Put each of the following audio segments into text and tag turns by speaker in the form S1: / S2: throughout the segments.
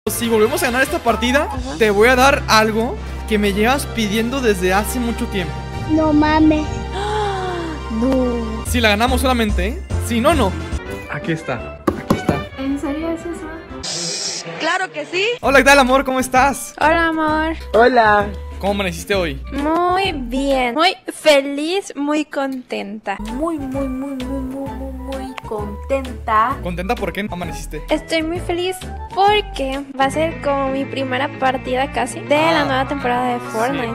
S1: Si volvemos a ganar esta partida, te voy a dar algo que me llevas pidiendo desde hace mucho tiempo.
S2: No mames.
S3: No.
S1: Si la ganamos solamente, ¿eh? Si no, no. Aquí está, aquí está.
S3: ¿En serio es eso?
S4: Claro que sí.
S1: Hola, ¿qué tal, amor? ¿Cómo estás?
S3: Hola, amor.
S5: Hola.
S1: ¿Cómo amaneciste hoy?
S3: Muy bien. Muy feliz, muy contenta. Muy contenta.
S1: ¿Contenta por qué amaneciste?
S3: Estoy muy feliz porque va a ser como mi primera partida casi de la nueva temporada de Fortnite.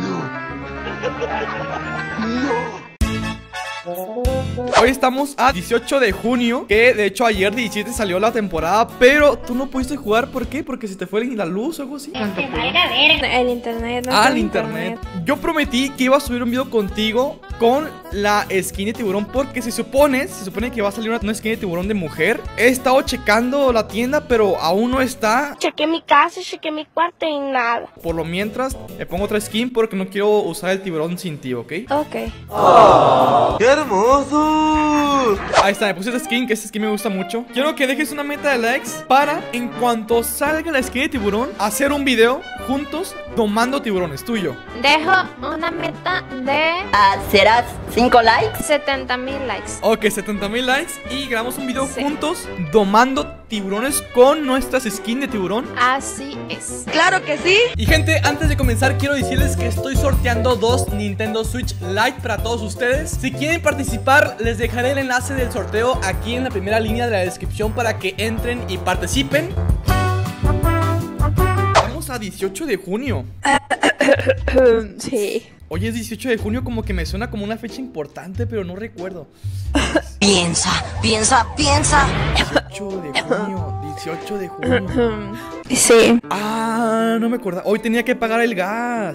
S1: Hoy estamos a 18 de junio, que de hecho ayer 17 salió la temporada, pero tú no pudiste jugar, ¿por qué? Porque se te fue la luz o algo así.
S3: El internet. No
S1: El internet. Yo prometí que iba a subir un video contigo con la skin de tiburón, porque se supone que va a salir una skin de tiburón de mujer. He estado checando la tienda, pero aún no está.
S2: Chequé mi casa, chequé mi cuarto y nada.
S1: Por lo mientras, me pongo otra skin porque no quiero usar el tiburón sin ti, ¿ok?
S3: Ok.
S5: ¡Qué hermoso!
S1: Ahí está, me puse esta skin, que esta skin me gusta mucho. Quiero que dejes una meta de likes para, en cuanto salga la skin de tiburón, hacer un video juntos domando tiburones, tú y yo.
S3: Dejo una meta de
S4: ¿Serás 5 likes?
S3: 70,000 likes.
S1: Ok, 70,000 likes y grabamos un video
S3: Sí.
S1: juntos domando tiburones con nuestras skins de tiburón.
S3: Así es.
S4: Claro que sí.
S1: Y gente, antes de comenzar quiero decirles que estoy sorteando 2 Nintendo Switch Lite para todos ustedes. Si quieren participar, les dejaré el enlace del sorteo aquí en la primera línea de la descripción para que entren y participen. Vamos a 18 de junio.
S3: Sí.
S1: Hoy es 18 de junio, como que me suena como una fecha importante, pero no recuerdo.
S4: Piensa.
S1: 18 de junio, 18 de junio.
S3: Sí.
S1: Ah, no me acuerdo. Hoy tenía que pagar el gas.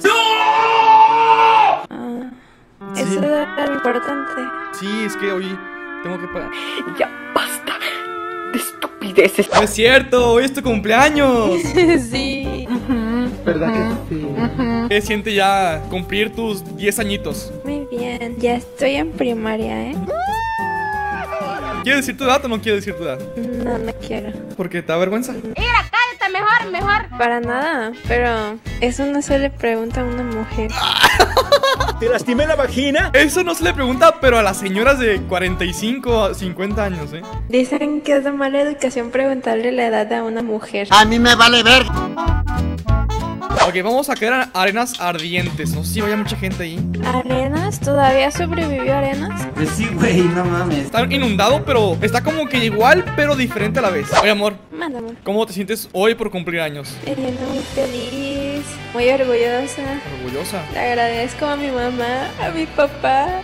S3: Eso es lo importante.
S1: Sí, es que hoy tengo que pagar.
S4: Ya basta de estupideces.
S1: No es cierto, hoy es tu cumpleaños.
S3: Sí.
S5: ¿Verdad que sí?
S1: ¿Qué siente ya cumplir tus 10 añitos?
S3: Muy bien. Ya estoy en primaria, ¿eh?
S1: ¿Quieres decir tu edad o no quieres decir tu edad?
S3: No quiero.
S1: ¿Por qué te da vergüenza?
S2: Mejor.
S3: Para nada. Pero eso no se le pregunta a una mujer.
S5: ¿Te lastimé la vagina?
S1: Eso no se le pregunta, pero a las señoras de 45 a 50 años, ¿eh?
S3: Dicen que es de mala educación preguntarle la edad a una mujer.
S5: A mí me vale ver.
S1: Ok, vamos a caer a Arenas Ardientes. No sé si vaya mucha gente ahí.
S3: ¿Arenas? ¿Todavía sobrevivió Arenas?
S5: Pues sí, güey, no mames.
S1: Está inundado, pero está como que igual, pero diferente a la vez. Oye, amor,
S3: Mándame.
S1: ¿cómo te sientes hoy por cumplir años?
S3: Me siento muy feliz, muy orgullosa.
S1: Orgullosa.
S3: Le agradezco a mi mamá, a mi papá.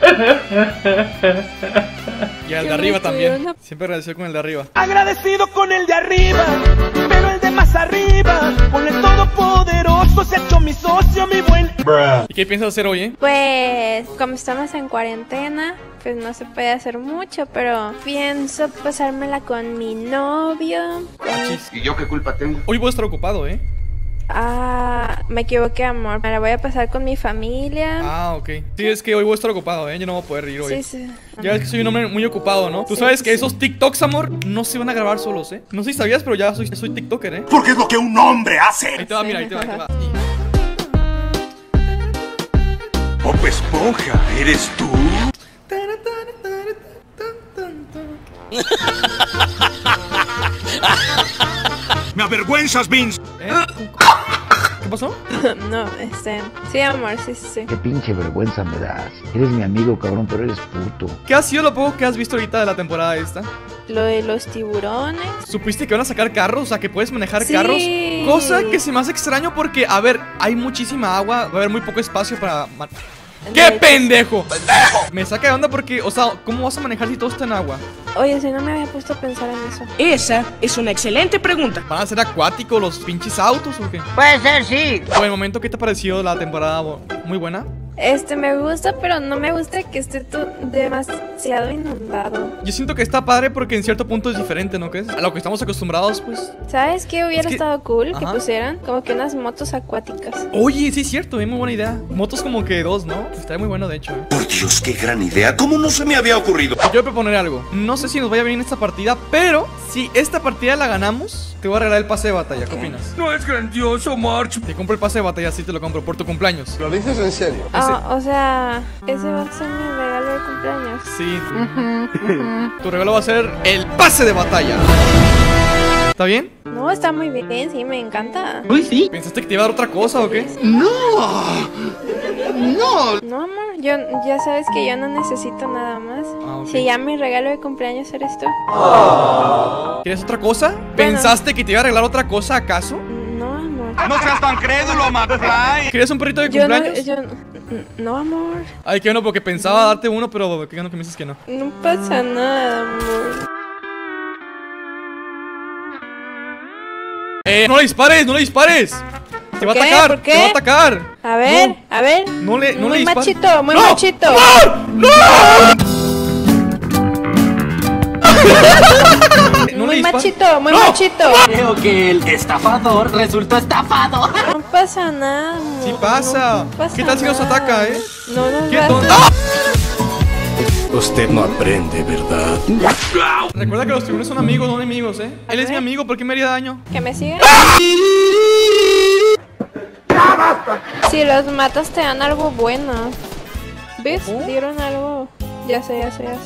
S1: Y al
S3: Que
S1: de
S3: me
S1: arriba también.
S3: estuvieron
S1: Siempre agradeció con el de arriba.
S6: Agradecido con el de arriba, pero el de más arriba, con el todopoderoso se ha hecho mi socio, mi buen.
S1: ¿Y qué piensas hacer hoy, eh?
S3: Pues, como estamos en cuarentena, pues no se puede hacer mucho, pero pienso pasármela con mi novio.
S5: ¿Y yo qué culpa tengo?
S1: Hoy voy a estar ocupado, ¿eh?
S3: Me equivoqué, amor. Me la voy a pasar con mi familia.
S1: Ah, ok. Sí, es que hoy voy a estar ocupado, ¿eh? Yo no voy a poder ir hoy.
S3: Sí.
S1: Ya ves que soy un hombre muy ocupado, ¿no? Tú sabes que esos TikToks, amor, no se van a grabar solos, ¿eh? No sé si sabías, pero ya soy TikToker, ¿eh?
S5: Porque es lo que un hombre hace.
S1: Ahí te va, mira, ahí te va, ahí te va.
S5: Bob Esponja, ¿eres tú? ¡Me avergüenzas, Vince!
S1: ¿Eh? ¿Qué pasó?
S3: No, sí, amor, sí.
S7: Qué pinche vergüenza me das. Eres mi amigo, cabrón, pero eres puto.
S1: ¿Qué ha sido lo poco que has visto ahorita de la temporada esta?
S3: Lo de los tiburones.
S1: ¿Supiste que van a sacar carros? O sea, que puedes manejar
S3: Sí.
S1: carros. Cosa que se me hace extraño porque, a ver, hay muchísima agua. Va a haber muy poco espacio para... ¡Qué pendejo! Me saca de onda porque, o sea, ¿cómo vas a manejar si todo está en agua?
S3: Oye, si no me había puesto a pensar en eso.
S6: Esa es una excelente pregunta.
S1: ¿Van a ser acuáticos los pinches autos o qué?
S4: Puede ser, sí.
S1: Por el momento, ¿qué te ha parecido la temporada? ¿Muy buena?
S3: Me gusta, pero no me gusta que esté demasiado inundado.
S1: Yo siento que está padre porque en cierto punto es diferente, ¿no crees? A lo que estamos acostumbrados, pues.
S3: ¿Sabes qué hubiera estado cool? Que
S1: Ajá.
S3: pusieran como que unas motos acuáticas.
S1: Oye, sí es cierto, muy buena idea. Motos como que dos, ¿no? Estaría muy bueno, de hecho.
S5: Por Dios, qué gran idea. ¿Cómo no se me había ocurrido?
S1: Yo voy a proponer algo. No sé si nos vaya bien esta partida, pero si esta partida la ganamos, te voy a regalar el pase de batalla. ¿Qué opinas?
S5: No es grandioso, March.
S1: Te compro el pase de batalla, sí te lo compro por tu cumpleaños.
S8: ¿Lo dices en serio?
S3: O sea, ese va a ser mi regalo de cumpleaños.
S1: Sí. Tu regalo va a ser el pase de batalla. ¿Está bien?
S3: No, está muy bien, sí, me encanta.
S4: Uy, sí.
S1: ¿Pensaste que te iba a dar otra cosa o qué?
S3: No, amor, ya sabes que yo no necesito nada más.
S1: Ok.
S3: Si ya mi regalo de cumpleaños eres tú.
S1: ¿Quieres otra cosa? ¿Pensaste que te iba a arreglar otra cosa acaso?
S3: No, amor.
S5: No seas tan crédulo, McFly.
S1: ¿Quieres un perrito de
S3: Yo
S1: cumpleaños?
S3: no, amor.
S1: Ay, qué bueno, porque pensaba darte uno, pero qué bueno que me dices que no.
S3: No pasa nada, amor.
S1: No le dispares, no le dispares. Te va a
S3: qué?
S1: atacar,
S3: ¿Por qué?
S1: te va a atacar.
S3: A ver, a ver.
S1: No le
S3: Muy
S1: dispares.
S3: machito, muy
S1: ¡No!
S3: machito.
S1: ¡No! No le
S3: Muy
S1: dispares.
S3: machito, muy
S1: ¡No!
S3: machito.
S4: Creo que el estafador resultó estafado.
S3: No pasa nada, amor.
S1: Sí pasa.
S3: No pasa
S1: ¿Qué tal si nos
S3: nada.
S1: ataca,
S3: No nos
S1: ¿Qué
S3: va a
S1: tonto?
S3: hacer-
S1: ¡Ah!
S5: Usted no aprende, ¿verdad?
S1: Recuerda que los tiburones son amigos, no enemigos, Él es mi amigo, ¿por qué me haría daño?
S3: ¿Que me sigan? Si los matas te dan algo bueno. ¿Ves? Dieron algo. Ya sé.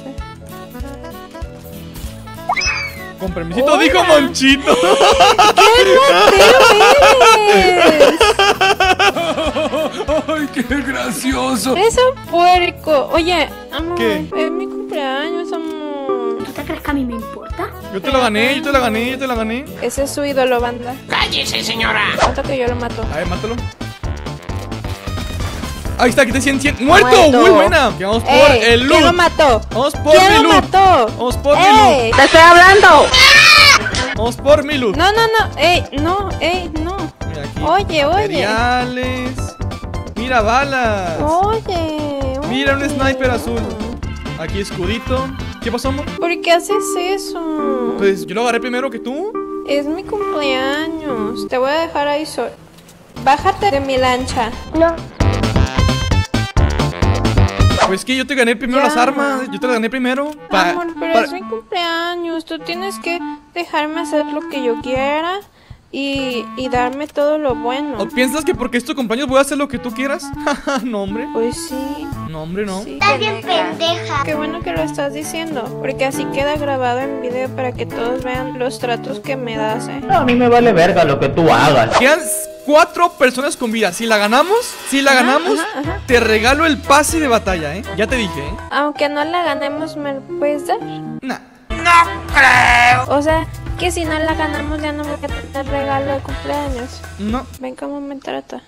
S1: Con permisito,
S3: Hola.
S1: dijo Monchito.
S3: ¡Qué ratero eres!
S5: ¡Ay, qué gracioso!
S3: Eres un puerco. Oye, amor,
S1: ¿Qué?
S3: es mi cumpleaños, amor.
S2: ¿Tú te crees que a mí me importa?
S1: Yo te lo gané, yo te la gané, yo te la gané.
S3: Ese es su ídolo, banda.
S5: ¡Cállese, señora!
S3: Tanto que yo lo mato.
S1: A ver, mátalo. Ahí está, aquí te 100. ¡Muerto!
S3: Muerto.
S1: ¡Muy buena! Que vamos por
S3: Ey,
S1: el loot.
S3: ¿quién lo mató?
S1: Vamos por
S3: ¿Quién
S1: mi
S3: lo
S1: loot.
S3: mató?
S1: Vamos por mi
S3: ¡Ey!
S1: loot.
S3: ¡Te estoy hablando!
S1: Vamos por mi loot.
S3: No. ¡Ey, no!
S1: Mira aquí.
S3: Oye.
S1: Materiales. Mira, balas.
S3: Oye.
S1: Mira, un sniper azul. Aquí escudito. ¿Qué pasó, amor?
S3: ¿Por qué haces eso?
S1: Pues yo lo agarré primero que tú.
S3: Es mi cumpleaños. Te voy a dejar ahí solo. Bájate de mi lancha.
S2: No.
S1: Pues que yo te gané primero
S3: Ya.
S1: las armas. Yo te las gané primero.
S3: Amor, pero es mi cumpleaños. Tú tienes que dejarme hacer lo que yo quiera y darme todo lo bueno.
S1: ¿O piensas que porque es tu cumpleaños voy a hacer lo que tú quieras? No, hombre.
S3: Pues sí.
S1: No, hombre, no.
S3: Sí,
S2: Estás bien pendeja.
S3: Qué bueno que lo estás diciendo, porque así queda grabado en video para que todos vean los tratos que me das,
S4: A mí me vale verga lo que tú hagas.
S1: Quedan 4 personas con vida. Si la ganamos,
S3: ajá.
S1: te regalo el pase de batalla, Ya te dije,
S3: Aunque no la ganemos, ¿me lo puedes dar?
S1: Nah.
S3: O sea, que si no la ganamos ya no me voy a tener regalo de cumpleaños.
S1: No.
S3: Ven cómo me trata.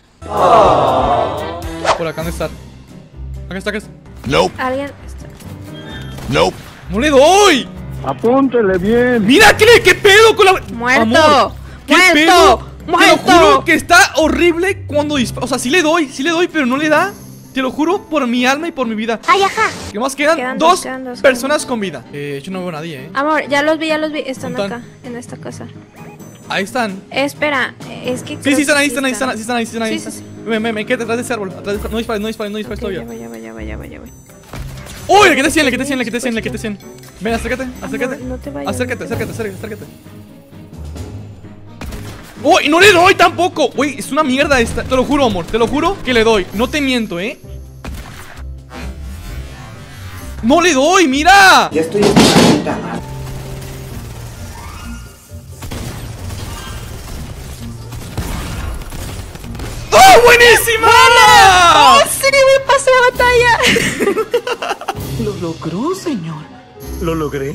S1: Por acá no está. Acá está.
S5: Nope,
S3: Alguien está...
S5: nope.
S1: ¡No le doy!
S8: Apúntele bien.
S1: ¡Mira qué pedo con la...
S3: ¡Muerto!
S1: Amor, ¿qué
S3: ¡Muerto!
S1: pedo?
S3: ¡Muerto!
S1: Te lo juro que está horrible cuando dispara. O sea, sí le doy, pero no le da. Te lo juro por mi alma y por mi vida.
S2: Ay, ajá.
S1: Que más quedan
S3: Quedan
S1: dos
S3: dos.
S1: personas con vida. Yo no veo a nadie,
S3: Amor, ya los vi. Están
S1: ¿Dónde
S3: acá, en esta casa.
S1: Ahí están.
S3: Espera, es que...
S1: Sí,
S3: creo
S1: sí, están
S3: que
S1: ahí, están ahí.
S3: Sí, sí, sí.
S1: Ven, quédate atrás de ese árbol. No dispares
S3: Ok,
S1: todavía.
S3: ya voy.
S1: ¡Uy! Le quité 100. Ven, acércate.
S3: Amor, no te vayas.
S1: Acércate. ¡Uy! ¡No le doy tampoco! Uy, es una mierda esta. Te lo juro, amor. Te lo juro que le doy. No te miento, ¡No le doy! ¡Mira!
S9: Ya estoy en la puta madre.
S1: ¡Oh, buenísima!
S3: ¡Oh, sí! ¡Me pasé batalla!
S9: Lo logró, señor.
S5: ¿Lo logré?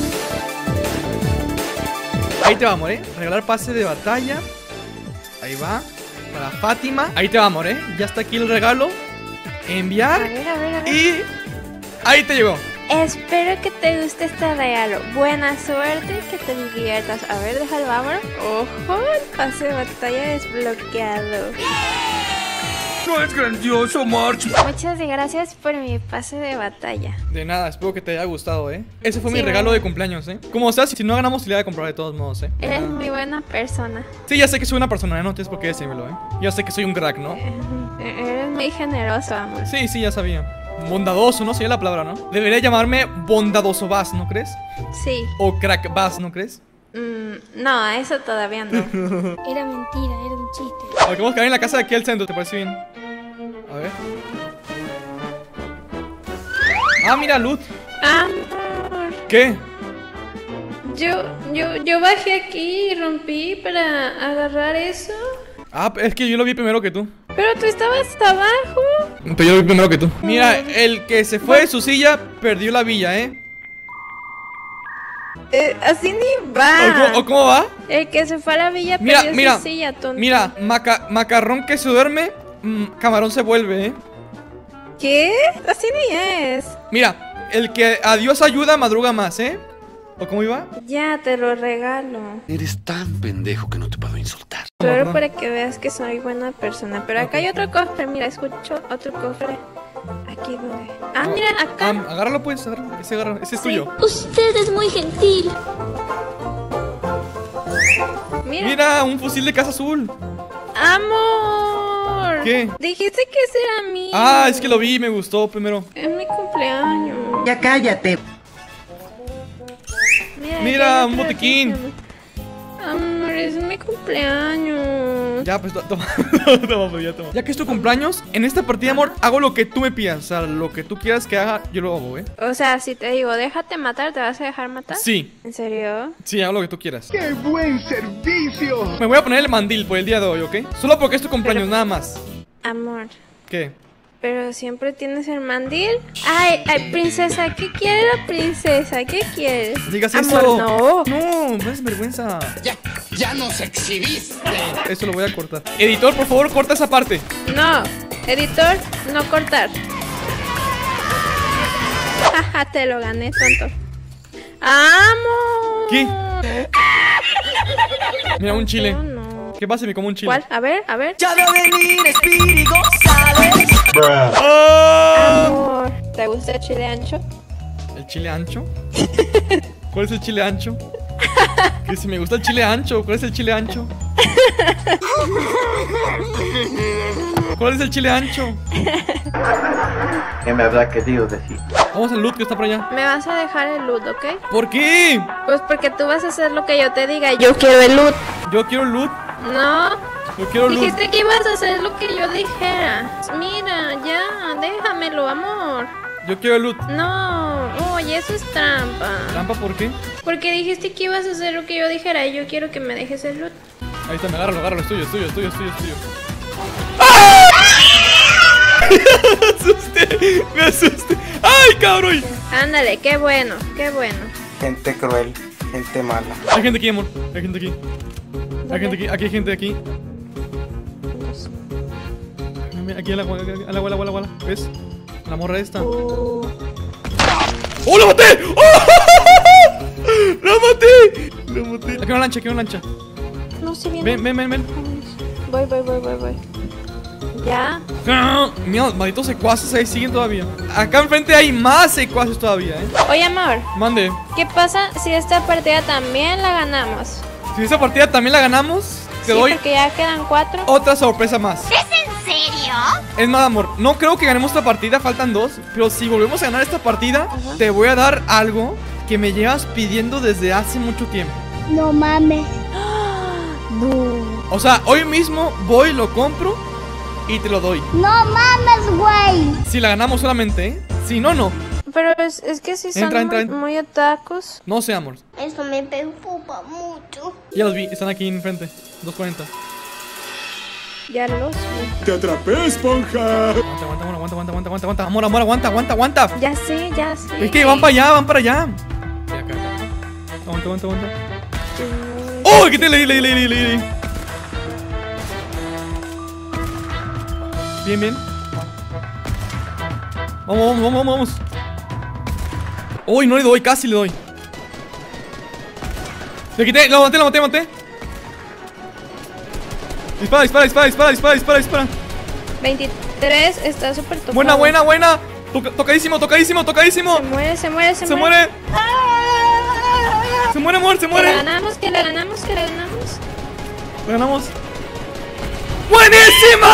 S1: Ahí te va, amor, regalar pase de batalla. Ahí va. Para Fátima. Ahí te va, amor, Ya está aquí el regalo. Enviar.
S3: A ver.
S1: Y ahí te llegó.
S3: Espero que te guste este regalo. Buena suerte y que te diviertas. A ver, déjalo, vámonos. ¡Ojo! El pase de batalla desbloqueado.
S5: No es grandioso, March.
S3: Muchas gracias por mi pase de batalla.
S1: De nada, espero que te haya gustado, Ese fue
S3: Sí,
S1: mi regalo
S3: bueno.
S1: de cumpleaños, Como sea, si no ganamos, te le voy a comprar de todos modos,
S3: Eres muy buena persona.
S1: Sí, ya sé que soy una persona, no tienes por qué decírmelo, Ya sé que soy un crack, ¿no?
S3: Eres muy generoso, amor.
S1: Sí, ya sabía. Bondadoso, ¿no? Sería la palabra, ¿no? Debería llamarme Bondadoso Bass, ¿no crees?
S3: Sí.
S1: O Crack Bass, ¿no crees?
S3: No, eso todavía no.
S2: Era mentira, era un chiste.
S1: Ok, vamos a caer en la casa de aquí al centro, ¿te parece bien? A ver. Ah, mira, Luz.
S3: Amor,
S1: ¿Qué?
S3: yo bajé aquí y rompí para agarrar eso.
S1: Ah, es que yo lo vi primero que tú.
S3: Pero tú estabas abajo.
S1: Pero yo lo vi primero que tú. Mira, el que se fue de su silla perdió la villa,
S3: Así ni va.
S1: ¿O cómo va?
S3: El que se fue a la villa
S1: Mira,
S3: perdió
S1: mira,
S3: su silla, tonto.
S1: mira, macarrón que se duerme, camarón se vuelve,
S3: ¿Qué? Así ni es.
S1: Mira, el que a Dios ayuda madruga más, ¿O cómo iba?
S3: Ya, te lo regalo.
S5: Eres tan pendejo que no te puedo insultar.
S3: Solo para que veas que soy buena persona. Pero acá hay otro cofre, mira, escucho otro cofre. Aquí donde. Ah, mira, acá.
S1: Agárralo pues, agárralo. Ese es tuyo.
S2: Usted es muy gentil.
S3: Mira.
S1: Un fusil de casa azul.
S3: ¡Amor!
S1: ¿Qué?
S3: Dijiste que ese era mío.
S1: Ah, es que lo vi, me gustó primero.
S3: Es mi cumpleaños.
S9: Ya cállate.
S1: Mira,
S3: aquí hay
S1: un
S3: otra
S1: botiquín.
S3: aquí. Amor, es mi cumpleaños.
S1: Ya, pues toma, toma, ya toma. Ya que es tu cumpleaños, en esta partida, amor, hago lo que tú me pidas. O sea, lo que tú quieras que haga, yo lo hago,
S3: O sea, si te digo, déjate matar, ¿te vas a dejar matar?
S1: Sí,
S3: ¿En serio?
S1: sí, hago lo que tú quieras.
S8: ¡Qué buen servicio!
S1: Me voy a poner el mandil por el día de hoy, ¿ok? Solo porque es tu cumpleaños, nada más.
S3: Amor,
S1: ¿Qué?
S3: pero siempre tienes el mandil. Ay, princesa, ¿qué quiere la princesa? ¿Qué quieres?
S1: Digas
S3: Amor,
S1: eso.
S3: no.
S1: No, me es vergüenza.
S5: Ya nos exhibiste.
S1: Eso lo voy a cortar. Editor, por favor, corta esa parte.
S3: No, editor, no cortar. Jaja, te lo gané, tonto. ¡Amor!
S1: ¿Qué? Mira, un chile.
S3: No, no.
S1: ¿Qué pasa si me como un chile?
S3: ¿Cuál? A ver, a ver.
S9: Ya de venir Espíritu González.
S1: ¡Ah!
S3: Amor, ¿te gusta el chile ancho?
S1: ¿El chile ancho? ¿Cuál es el chile ancho? Que si me gusta el chile ancho, ¿cuál es el chile ancho? ¿Cuál es el chile ancho?
S7: ¿Qué me habrá querido decir?
S1: Vamos al loot que está por allá.
S3: Me vas a dejar el loot, ¿ok?
S1: ¿Por qué?
S3: Pues porque tú vas a hacer lo que yo te diga. Yo quiero el loot.
S1: Yo quiero loot.
S3: No.
S1: Yo quiero loot.
S3: Dijiste que ibas a hacer lo que yo dijera. Mira, ya, déjamelo, amor.
S1: Yo quiero loot.
S3: No, oye, eso es trampa.
S1: ¿Trampa por qué?
S3: Porque dijiste que ibas a hacer lo que yo dijera y yo quiero que me dejes el loot.
S1: Ahí está, me agárralo, es tuyo, es tuyo, es tuyo, es tuyo, es tuyo. Me asusté. ¡Ay, cabrón!
S3: Ándale, qué bueno, qué bueno.
S10: Gente cruel, gente mala.
S1: Hay gente aquí, amor. Hay gente aquí. Hay gente aquí, aquí hay gente aquí. Aquí al agua, ¿ves? La morra esta. ¡Oh, la maté! ¡Oh! ¡La maté! ¡La maté! Aquí hay una lancha, aquí hay una lancha.
S3: No, si viene.
S1: Ven.
S3: Voy. Ya.
S1: Mira, malditos secuaces ahí siguen todavía. Acá enfrente hay más secuaces todavía,
S3: Oye, amor.
S1: Mande.
S3: ¿Qué pasa si esta partida también la ganamos?
S1: Si esa partida también la ganamos, te
S3: Sí,
S1: doy
S3: porque ya quedan 4.
S1: otra sorpresa más.
S2: ¿Es en serio?
S1: Es más, amor, no creo que ganemos esta partida, faltan 2. Pero si volvemos a ganar esta partida, te voy a dar algo que me llevas pidiendo desde hace mucho tiempo.
S2: No mames.
S3: No.
S1: O sea, hoy mismo voy, lo compro y te lo doy.
S2: No mames, güey.
S1: Si la ganamos solamente, Si no, no.
S3: Pero es que si son
S1: Entra.
S3: muy otakus.
S1: No sé, amor.
S2: Eso me preocupa mucho.
S1: Ya los vi, están aquí enfrente. 240.
S3: Ya los vi.
S8: ¡Te atrapé, esponja!
S1: Aguanta. Amor, aguanta.
S3: Ya sé.
S1: Es que van para allá. Acá. Aguanta. ¡Oh! ¿Qué te leí? Bien. Vamos. Uy, no le doy, casi le doy. Le quité, lo maté. Dispara.
S3: 23 está súper tocado.
S1: Buena, buena, buena. Tocadísimo, tocadísimo, tocadísimo.
S3: Se muere, se muere, se
S1: Se
S3: muere.
S1: muere. Se muere, amor, se
S3: Que
S1: muere.
S3: le ganamos, que le ganamos, que le ganamos.
S1: Le ganamos. ¡Buenísima!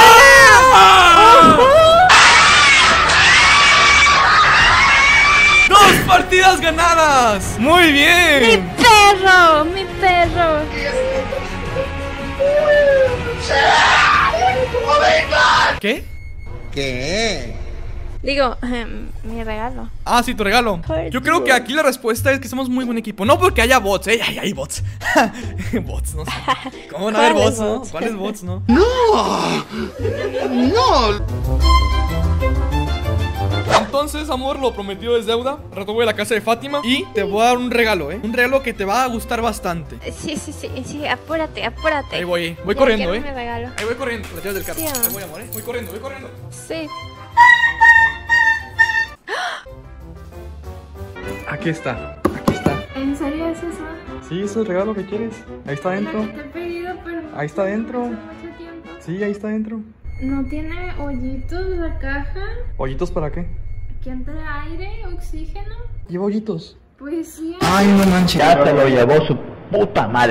S1: ¡Dos partidas ganadas! ¡Muy
S3: ¡Mi
S1: bien!
S3: perro! ¡Mi perro!
S1: ¿Qué?
S10: ¿Qué?
S3: Digo, mi regalo.
S1: Ah, sí, tu regalo. Yo creo que aquí la respuesta es que somos muy buen equipo. No porque haya bots, hay bots. Bots, no sé. ¿Cómo no haber bots, no? ¿Cuáles bots, no?
S5: ¡No!
S1: Entonces, amor, lo prometido es deuda. Al rato voy a la casa de Fátima y te voy a dar un regalo, Un regalo que te va a gustar bastante.
S3: Sí, apúrate, apúrate.
S1: Ahí voy
S3: Ya
S1: corriendo,
S3: quiero mi regalo.
S1: Ahí voy corriendo, la tiras del carro.
S3: Sí, amor.
S1: Ahí voy, amor, Voy corriendo, voy corriendo.
S3: Sí.
S1: Aquí está, aquí está.
S3: ¿En serio es eso?
S1: Sí, ese es el regalo que quieres. Ahí está dentro.
S3: Te he pedido, pero
S1: Ahí está dentro.
S3: mucho tiempo.
S1: Sí, ahí está dentro.
S3: ¿No tiene hoyitos la caja?
S1: ¿Hoyitos para qué?
S3: ¿Que entre aire, oxígeno?
S1: Lleva hoyitos.
S3: Pues sí.
S7: Ay, no manches. Ya se lo llevó su puta madre.